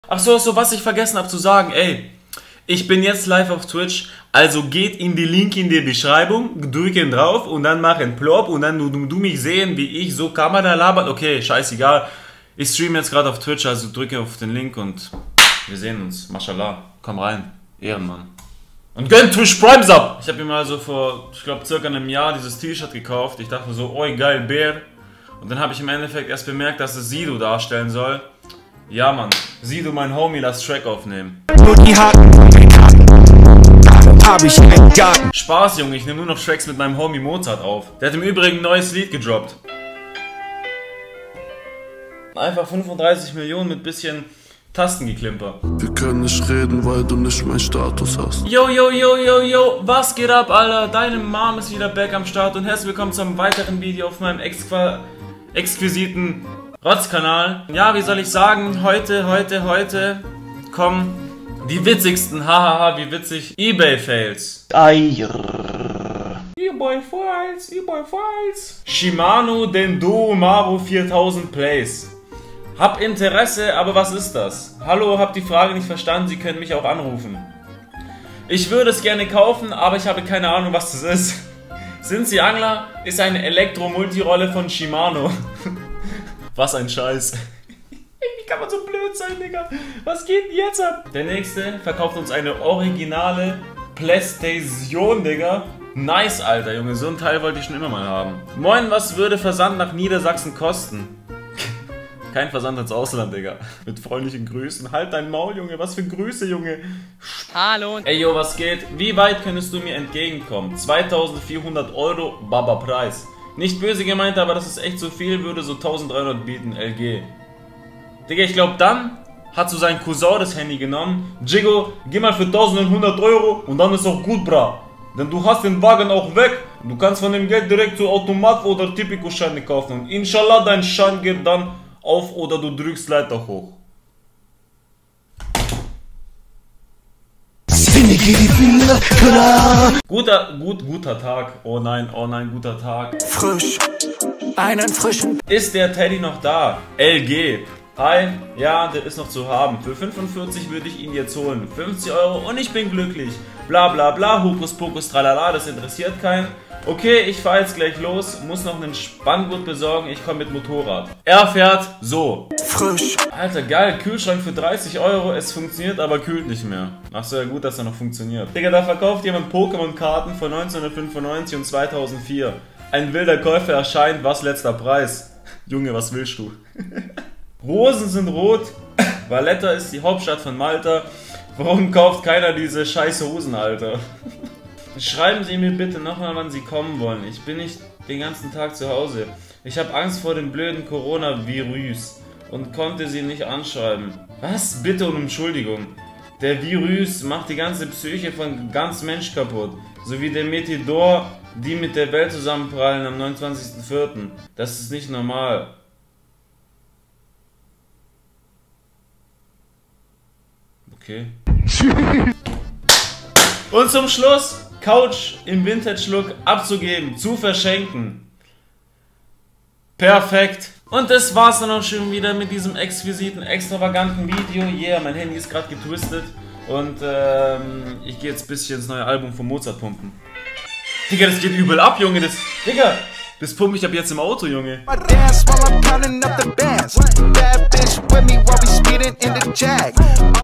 Ach so, was ich vergessen habe zu sagen, ey. Ich bin jetzt live auf Twitch, also geht in die Link in die Beschreibung, drücken drauf und dann machen Plop und dann du mich sehen, wie ich so Kamera labert. Okay, scheißegal. Ich streame jetzt gerade auf Twitch, also drücke auf den Link und wir sehen uns. Mashallah, komm rein, Ehrenmann. Und gönn Twitch Primes ab! Ich habe mir mal so vor, ich glaube circa einem Jahr dieses T-Shirt gekauft. Ich dachte so, oi geil, Bär. Und dann habe ich im Endeffekt erst bemerkt, dass es Sido darstellen soll. Ja Mann, Sido mein Homie, lass Track aufnehmen. Spaß Junge, ich nehme nur noch Tracks mit meinem Homie Mozart auf. Der hat im Übrigen ein neues Lied gedroppt. Einfach 35 Millionen mit bisschen Tastengeklimper. Wir können nicht reden, weil du nicht meinen Status hast. Yo, was geht ab, Alter? Deine Mom ist wieder back am Start und herzlich willkommen zu einem weiteren Video auf meinem exquisiten Rotzkanal. Ja, wie soll ich sagen, heute kommen die witzigsten, hahaha, wie witzig, eBay-Fails. eBay-Files. Shimano Dendo Maro 4000 Plays. Hab Interesse, aber was ist das? Hallo, hab die Frage nicht verstanden, Sie können mich auch anrufen. Ich würde es gerne kaufen, aber ich habe keine Ahnung, was das ist. Sind Sie Angler? Ist eine Elektro-Multirolle von Shimano. Was ein Scheiß. Wie kann man so blöd sein, Digga? Was geht denn jetzt ab? Der nächste verkauft uns eine originale PlayStation, Digga. Nice, Alter, Junge. So ein Teil wollte ich schon immer mal haben. Moin, was würde Versand nach Niedersachsen kosten? Kein Versand ins Ausland, Digga. Mit freundlichen Grüßen. Halt dein Maul, Junge. Was für Grüße, Junge. Hallo. Ey, yo, was geht? Wie weit könntest du mir entgegenkommen? 2400 Euro, Baba Preis. Nicht böse gemeint, aber das ist echt so viel, würde so 1300 bieten, LG. Digga, ich glaube, dann hat so sein Cousin das Handy genommen. Jigo, geh mal für 1100 Euro und dann ist auch gut, bra. Denn du hast den Wagen auch weg. Du kannst von dem Geld direkt zu Automat oder Tipico-Scheine kaufen. Und inshallah, dein Schein geht dann auf oder du drückst Leiter hoch. Guter Tag. Oh nein, guter Tag. Frisch. Einen frischen. Ist der Teddy noch da? LG. Hi, ja, der ist noch zu haben. Für 45 würde ich ihn jetzt holen. 50 Euro und ich bin glücklich. Bla bla bla, Hokus Pokus, tralala, das interessiert keinen. Okay, ich fahre jetzt gleich los, muss noch einen Spanngurt besorgen, ich komme mit Motorrad. Er fährt so. Frisch. Alter, geil, Kühlschrank für 30 Euro, es funktioniert, aber kühlt nicht mehr. Ach so, ja gut, dass er noch funktioniert. Digga, da verkauft jemand Pokémon-Karten von 1995 und 2004. Ein wilder Käufer erscheint, was letzter Preis? Junge, was willst du? Rosen sind rot, Valletta ist die Hauptstadt von Malta. Warum kauft keiner diese scheiß Hosen, Alter? Schreiben Sie mir bitte nochmal, wann Sie kommen wollen. Ich bin nicht den ganzen Tag zu Hause. Ich habe Angst vor dem blöden Coronavirus und konnte Sie nicht anschreiben. Was? Bitte um Entschuldigung. Der Virus macht die ganze Psyche von ganz Mensch kaputt. So wie der Meteor, die mit der Welt zusammenprallen am 29.04. Das ist nicht normal. Okay. Und zum Schluss, Couch im Vintage-Look abzugeben, zu verschenken. Perfekt. Und das war's dann auch schon wieder mit diesem exquisiten, extravaganten Video. Yeah, mein Handy ist gerade getwistet. Und ich gehe jetzt ein bisschen ins neue Album von Mozart pumpen. Digga, das geht übel ab, Junge. Digga, das pumpe ich ab jetzt im Auto, Junge.